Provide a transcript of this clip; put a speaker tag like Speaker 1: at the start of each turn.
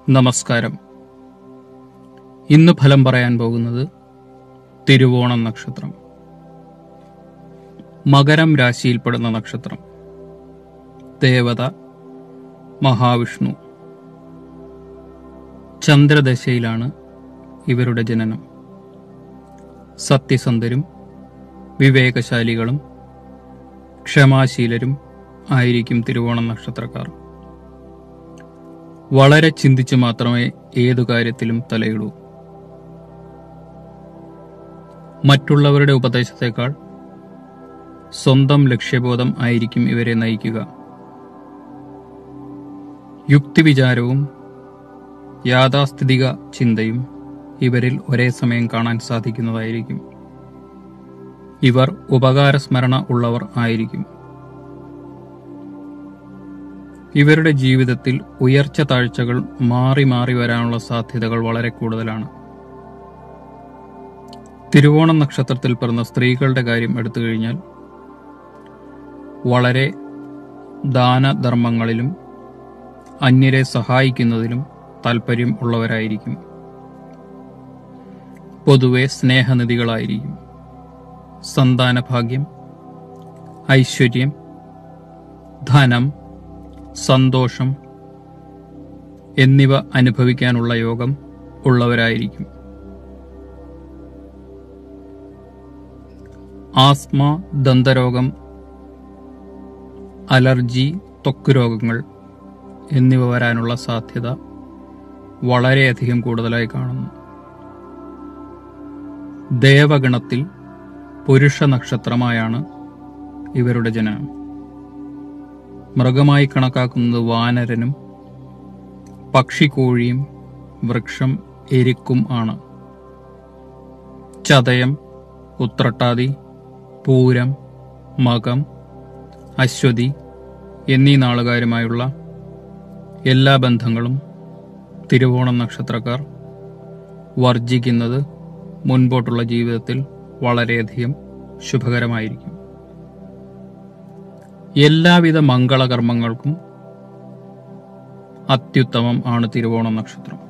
Speaker 1: നമസ്കാരം. ഇന്ന് ഫലം പറയാൻ പോകുന്നത് തിരുവോണം നക്ഷത്രം. മകരം രാശിയിൽപ്പെടുന്ന നക്ഷത്രം. ദേവത മഹാവിഷ്ണു. ചന്ദ്രദശയിലാണ് ഇവരുടെ ജനനം. സത്യസന്ധരും വിവേകശാലികളും ക്ഷമാശീലരും ആയിരിക്കും തിരുവോണം നക്ഷത്രക്കാർ. വളരെ ചിന്തിച്ചു മാത്രമേ ഏതു കാര്യത്തിലും തലയിടൂ. മറ്റുള്ളവരുടെ ഉപദേശത്തെക്കാൾ സ്വന്തം ലക്ഷ്യബോധം ആയിരിക്കും ഇവരെ നയിക്കുക. യുക്തിവിചാരവും യാഥാസ്ഥിതിക ചിന്തയും ഇവരിൽ ഒരേ സമയം കാണാൻ സാധിക്കുന്നതായിരിക്കും. ഇവർ ഉപകാരസ്മരണ ഉള്ളവർ ആയിരിക്കും. ഇവരുടെ ജീവിതത്തിൽ ഉയർച്ച താഴ്ചകൾ മാറി മാറി വരാനുള്ള സാധ്യതകൾ വളരെ കൂടുതലാണ്. തിരുവോണം നക്ഷത്രത്തിൽ പിറന്ന സ്ത്രീകളുടെ കാര്യം എടുത്തു കഴിഞ്ഞാൽ വളരെ ദാനധർമ്മങ്ങളിലും അന്യരെ സഹായിക്കുന്നതിലും താല്പര്യം ഉള്ളവരായിരിക്കും. പൊതുവെ സ്നേഹനിധികളായിരിക്കും. സന്താനഭാഗ്യം, ഐശ്വര്യം, ധനം, സന്തോഷം എന്നിവ അനുഭവിക്കാനുള്ള യോഗം ഉള്ളവരായിരിക്കും. ആസ്മ, ദന്തരോഗം, അലർജി, ത്വക്ക് രോഗങ്ങൾ എന്നിവ വരാനുള്ള സാധ്യത വളരെയധികം കൂടുതലായി കാണുന്നു. ദേവഗണത്തിൽ പുരുഷ നക്ഷത്രമായാണ് ഇവരുടെ ജനനം. മൃഗമായി കണക്കാക്കുന്നത് വാനരനും പക്ഷിക്കോഴിയും വൃക്ഷം എരിക്കും ആണ്. ചതയം, ഉത്രട്ടാതി, പൂരം, മകം, അശ്വതി എന്നീ നാളുകാരുമായുള്ള എല്ലാ ബന്ധങ്ങളും തിരുവോണം നക്ഷത്രക്കാർ വർജിക്കുന്നത് മുൻപോട്ടുള്ള ജീവിതത്തിൽ വളരെയധികം ശുഭകരമായിരിക്കും. എല്ലാവിധ മംഗളകർമ്മങ്ങൾക്കും അത്യുത്തമം ആണ് തിരുവോണം നക്ഷത്രം.